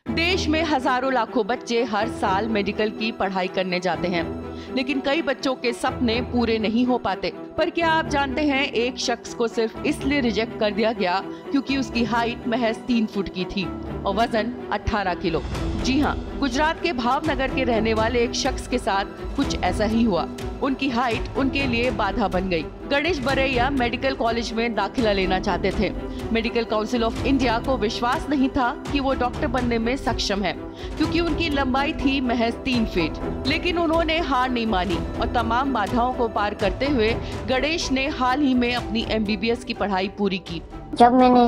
देश में हजारों लाखों बच्चे हर साल मेडिकल की पढ़ाई करने जाते हैं, लेकिन कई बच्चों के सपने पूरे नहीं हो पाते। पर क्या आप जानते हैं, एक शख्स को सिर्फ इसलिए रिजेक्ट कर दिया गया क्योंकि उसकी हाइट महज 3 फुट की थी और वजन 18 किलो। जी हाँ, गुजरात के भावनगर के रहने वाले एक शख्स के साथ कुछ ऐसा ही हुआ। उनकी हाइट उनके लिए बाधा बन गई। गणेश बरैया मेडिकल कॉलेज में दाखिला लेना चाहते थे। मेडिकल काउंसिल ऑफ इंडिया को विश्वास नहीं था कि वो डॉक्टर बनने में सक्षम है, क्योंकि उनकी लंबाई थी महज 3 फीट। लेकिन उन्होंने हार नहीं मानी और तमाम बाधाओं को पार करते हुए गणेश ने हाल ही में अपनी MBBS की पढ़ाई पूरी की। जब मैंने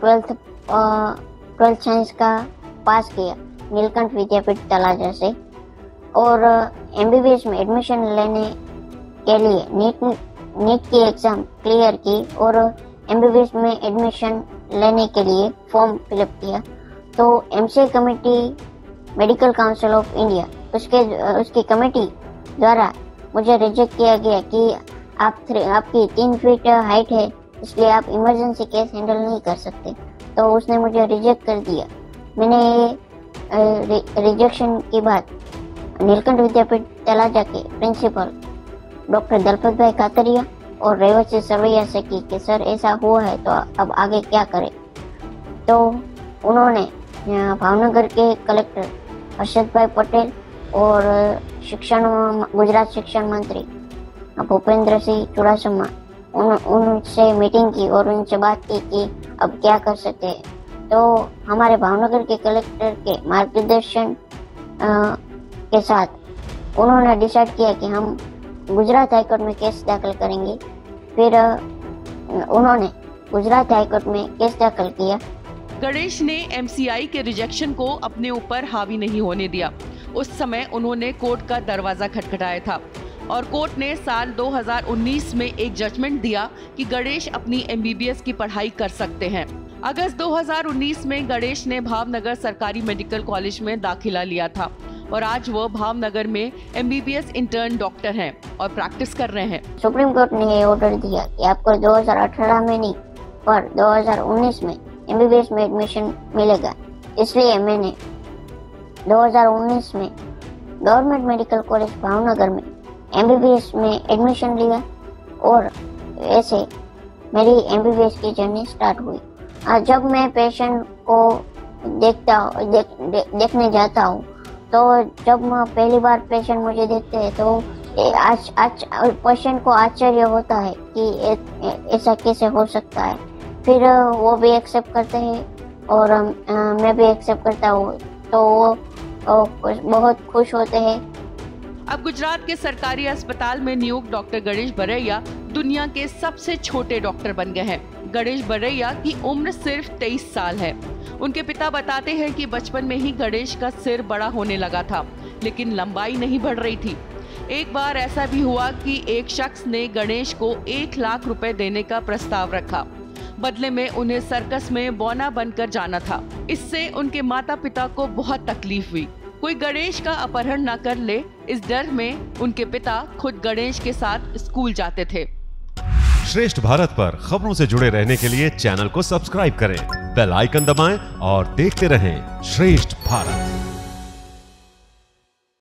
12th साइंस का पास किया नीलकंठ विद्यापीठ तलाजा से और MBBS में एडमिशन लेने के लिए नीट की एग्जाम क्लियर की और MBBS में एडमिशन लेने के लिए फॉर्म फिलअप किया, तो MCA committee medical council of India उसकी कमेटी द्वारा मुझे रिजेक्ट किया गया कि आपकी 3 फीट हाइट है, इसलिए आप इमरजेंसी केस हैंडल नहीं कर सकते। तो उसने मुझे रिजेक्ट कर दिया। मैंने ये रिजेक्शन के बाद नीलकंठ विद्यापीठ तलाजा के प्रिंसिपल डॉक्टर दलपत भाई कातरिया और रेवती सरवैया से की कि सर ऐसा हुआ है तो अब आगे क्या करें। तो उन्होंने भावनगर के कलेक्टर हर्षद भाई पटेल और गुजरात शिक्षण मंत्री भूपेंद्र सिंह चुड़ासमा उनसे मीटिंग की और उनसे बात की कि अब क्या कर सकते हैं। तो हमारे भावनगर के कलेक्टर के मार्गदर्शन के साथ उन्होंने डिसाइड किया कि हम गुजरात हाईकोर्ट में केस दाखिल करेंगे। फिर उन्होंने गुजरात हाईकोर्ट में केस दाखिल किया। गणेश ने MCI के रिजेक्शन को अपने ऊपर हावी नहीं होने दिया। उस समय उन्होंने कोर्ट का दरवाजा खटखटाया था और कोर्ट ने साल 2019 में एक जजमेंट दिया कि गणेश अपनी MBBS की पढ़ाई कर सकते हैं। अगस्त 2019 में गणेश ने भावनगर सरकारी मेडिकल कॉलेज में दाखिला लिया था और आज वो भावनगर में MBBS इंटर्न डॉक्टर हैं और प्रैक्टिस कर रहे हैं। सुप्रीम कोर्ट ने ये ऑर्डर दिया कि आपको 2018 में नहीं पर 2019 में MBBS में एडमिशन मिलेगा, इसलिए मैंने 2019 में गवर्नमेंट मेडिकल कॉलेज भावनगर में MBBS में एडमिशन लिया और ऐसे मेरी MBBS की जर्नी स्टार्ट हुई। जब मैं पेशेंट को देखने जाता हूँ, तो जब पहली बार पेशेंट मुझे देखते हैं तो पेशेंट को आश्चर्य होता है कि ऐसा कैसे हो सकता है। फिर वो भी एक्सेप्ट करते हैं और मैं भी एक्सेप्ट करता हूँ, तो वो बहुत खुश होते हैं। अब गुजरात के सरकारी अस्पताल में नियुक्त डॉक्टर गणेश बरैया दुनिया के सबसे छोटे डॉक्टर बन गए हैं। गणेश बरैया की उम्र सिर्फ 23 साल है। उनके पिता बताते हैं कि बचपन में ही गणेश का सिर बड़ा होने लगा था, लेकिन लंबाई नहीं बढ़ रही थी। एक बार ऐसा भी हुआ कि एक शख्स ने गणेश को 1 लाख रुपए देने का प्रस्ताव रखा। बदले में उन्हें सर्कस में बौना बनकर जाना था। इससे उनके माता पिता को बहुत तकलीफ हुई। कोई गणेश का अपहरण न कर ले, इस डर में उनके पिता खुद गणेश के साथ स्कूल जाते थे। श्रेष्ठ भारत पर खबरों से जुड़े रहने के लिए चैनल को सब्सक्राइब करें, बेल आइकन दबाएं और देखते रहें श्रेष्ठ भारत।